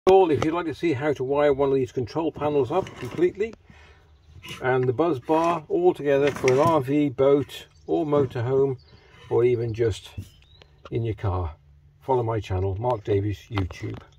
If you'd like to see how to wire one of these control panels up completely and the buzz bar all together for an RV, boat or motorhome, or even just in your car, follow my channel, Mark Davies YouTube.